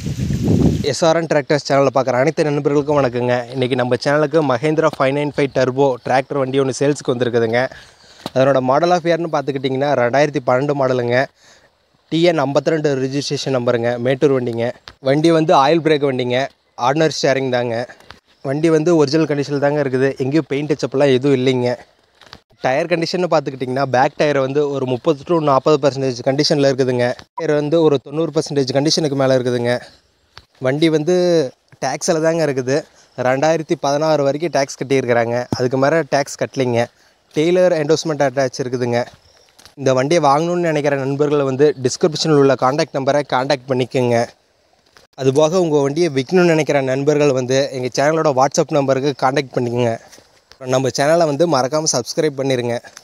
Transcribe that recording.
SRN tractors சேனலில் பார்க்குற அனைத்து நண்பர்களுக்கும் வணக்கங்க. இன்றைக்கி நம்ம சேனலுக்கு மஹேந்திரா 595 டர்போ டிராக்டர் வண்டி ஒன்று சேல்ஸுக்கு வந்திருக்குதுங்க. அதனோட மாடல் ஆஃப் இயர்னு பார்த்துக்கிட்டிங்கன்னா 2012 மாடலுங்க. TN 52 registration நம்பருங்க. மேட்டூர் வண்டிங்க. வண்டி வந்து ஆயில் பிரேக் வண்டிங்க. ஆர்டினரி ஸ்டேரிங் தாங்க. வண்டி வந்து ஒரிஜினல் கண்டிஷனில் தாங்க இருக்குது. எங்கேயும் பெயிண்ட் டச்சப்லாம் எதுவும் இல்லைங்க. டயர் கண்டிஷன் பார்த்துக்கிட்டிங்கன்னா பேக் டயர் வந்து ஒரு 30 to 40% கண்டிஷனில் இருக்குதுங்க. டயர் வந்து ஒரு 90% கண்டிஷனுக்கு மேலே இருக்குதுங்க. வண்டி வந்து டேக்ஸில் தாங்க இருக்குது. 2016 வரைக்கும் டேக்ஸ் கட்டியிருக்கிறாங்க. அதுக்கு மேலே டேக்ஸ் கட்டலிங்க. டெய்லர் என்டோஸ்மெண்ட் அட்டாச் இருக்குதுங்க. இந்த வண்டியை வாங்கணும்னு நினைக்கிற நண்பர்களை வந்து டிஸ்கிரிப்ஷனில் உள்ள காண்டாக்ட் நம்பரை காண்டாக்ட் பண்ணிக்கோங்க. அதுபோக உங்கள் வண்டியை விற்கணும்னு நினைக்கிற நண்பர்கள் வந்து எங்கள் சேனலோட வாட்ஸ்அப் நம்பருக்கு காண்டாக்ட் பண்ணிக்கோங்க. நம்ம சேனலை வந்து மறக்காமல் சப்ஸ்கிரைப் பண்ணிடுங்க.